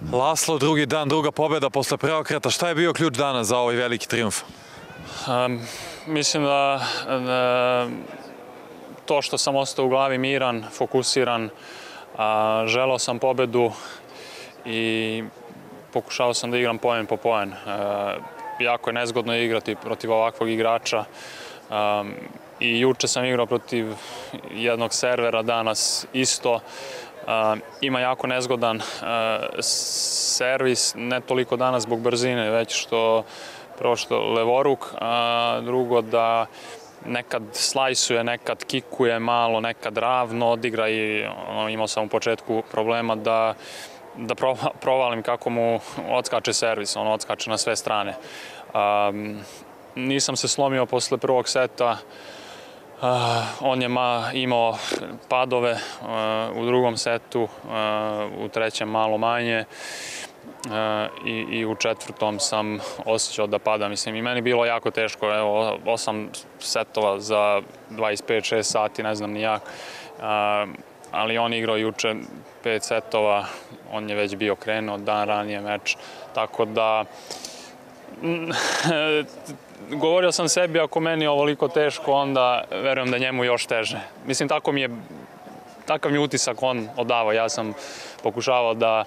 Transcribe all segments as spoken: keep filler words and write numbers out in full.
Laslo, drugi dan, druga pobjeda posle preokreta. Šta je bio ključ danas za ovaj veliki trijumf? Um, mislim da, da to što sam ostao u glavi miran, fokusiran, a, želeo sam pobedu i pokušao sam da igram poen po poen. E, jako je nezgodno igrati protiv ovakvog igrača. Um, I juče sam igrao protiv jednog servera, danas isto. Uh, ima jako nezgodan uh, servis, ne toliko danas zbog brzine, već što prvo što levoruk, a drugo da nekad slajsuje, nekad kikuje malo, nekad ravno odigra i ono, imao sam u početku problema da, da provalim kako mu odskače servis, on odskače na sve strane. Um, nisam se slomio posle prvog seta. Uh, on je ma, imao padove uh, u drugom setu, uh, u trećem malo manje uh, i, i u četvrtom sam osjećao da pada. Mislim, i meni bilo jako teško, evo, osam setova za dvadeset pet šest sati, ne znam ni jak, uh, ali on igrao juče pet setova, on je već bio krenuo dan ranije meč, tako da govorio sam sebi, ako meni je ovoliko teško, onda verujem da njemu još teže. Mislim, tako mi je, takav mi utisak on odavao. Ja sam pokušavao da,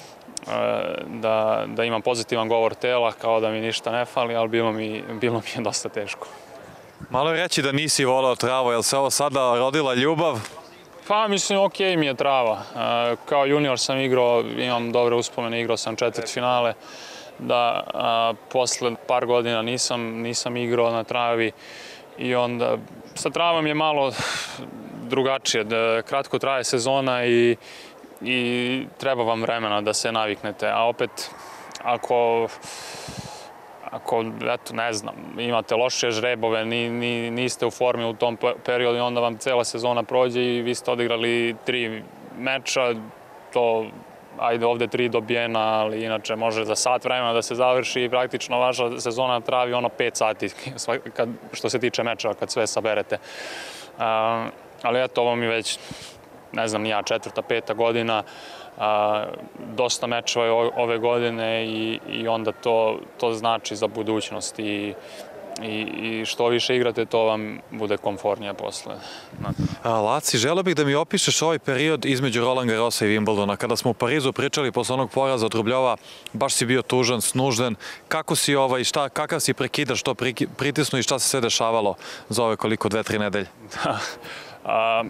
da, da imam pozitivan govor tela, kao da mi ništa ne fali, ali bilo mi, bilo mi je dosta teško. Malo je reći da nisi volao travu, je li se ovo sada rodila ljubav? Pa, mislim, okej mi je trava. Kao junior sam igrao, imam dobre uspomene, igrao sam četvrtfinale. Da a, posle par godina nisam, nisam igrao na travi i onda sa travom je malo drugačije. Da, kratko traje sezona i, i treba vam vremena da se naviknete, a opet ako, ako eto, ne znam, imate loše žrebove, ni, ni, niste u formi u tom periodu i onda vam cela sezona prođe i vi ste odigrali tri meča, to ajde ovde tri dobijena, ali inače može za sat vremena da se završi i praktično vaša sezona travi ono pet sati kad, što se tiče mečeva, kad sve saberete. Uh, ali eto, ovo mi već, ne znam, ja četvrta, peta godina, uh, dosta mečeva je ove godine i, i onda to, to znači za budućnost i I, i što više igrate, to vam bude komfornije posle. Laci, želeo bih da mi opišeš ovaj period između Roland Garrosa i Wimbledona. Kada smo u Parizu pričali posle onog poraza od Rubljova, baš si bio tužan, snužden. Kako si ovaj, šta, kakav si prekidaš to pritisnu i šta se sve dešavalo za ove koliko, dve, tri nedelje? Da. A,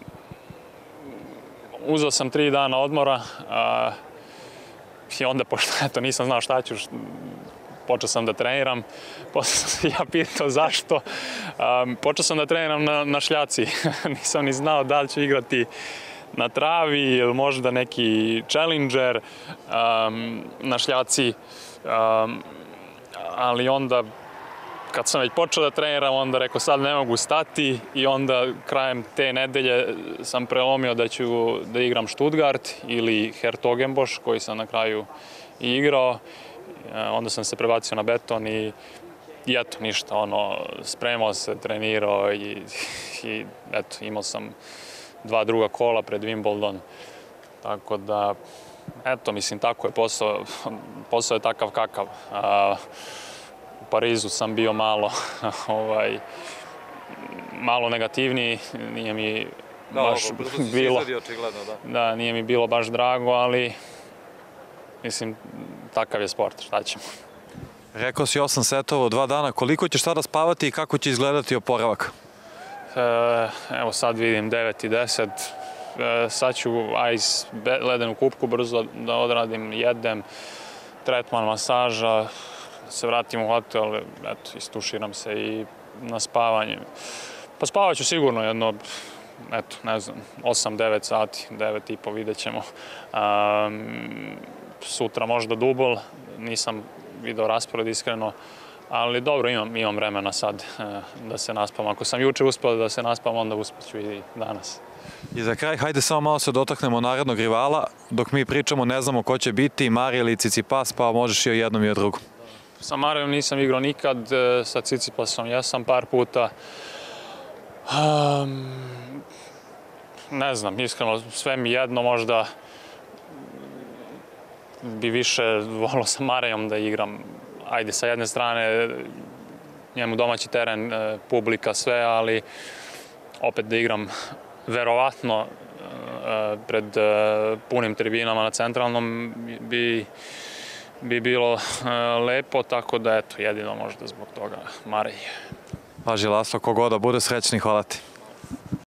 uzeo sam tri dana odmora a, i onda, pošto eto, nisam znao šta ću, počeo sam da treniram, posle sam se ja pitao zašto. Um, počeo sam da treniram na, na šljaci. Nisam ni znao da li ću igrati na travi ili možda neki challenger um, na šljaci. Um, ali onda, kad sam već počeo da treniram, onda rekao sad ne mogu stati i onda krajem te nedelje sam prelomio da ću da igram Stuttgart ili Hertogenbosch, koji sam na kraju i igrao. Onda sam se prebacio na beton i, i eto, ništa, ono, spremao se, trenirao i, i eto, imao sam dva druga kola pred Wimbledon. Tako da, eto, mislim, tako je posao, posao je takav kakav. A, u Parizu sam bio malo, ovaj, malo negativniji, nije mi da, baš ovo, bilo, očigledno, da. Da, nije mi bilo baš drago, ali mislim, takav je sport, šta ćemo. Rekao si osam setova u dva dana, koliko ćeš sada spavati i kako će izgledati oporavak? E, evo sad vidim devet i deset, e, sad ću ice ledenu kupku brzo da odradim, jedem, tretman masaža, se vratim u hotel, eto, istuširam se i na spavanje. Pa spavat ću sigurno jedno, eto, ne znam, osam devet sati, devet i po, vidjet ćemo. Um, sutra možda dubl, nisam video raspored iskreno, ali dobro, imam, imam vremena sad da se naspam. Ako sam juče uspeo da se naspam, onda uspeću i danas. I za kraj, hajde samo malo se dotaknemo narednog rivala. Dok mi pričamo, ne znamo ko će biti, Marija ili Cicipas, pa možeš i o jednom i o drugom. Sa Marijom nisam igrao nikad, sa Cicipasom jesam par puta. Um, ne znam, iskreno, sve mi jedno, možda bi više volio sa Marejom da igram. Ajde, sa jedne strane, njemu domaći teren, publika, sve, ali opet da igram verovatno pred punim tribinama na centralnom bi, bi bilo lepo, tako da eto, jedino možda zbog toga Marej. Važi Laslo, kogoda bude srećni, hvala ti.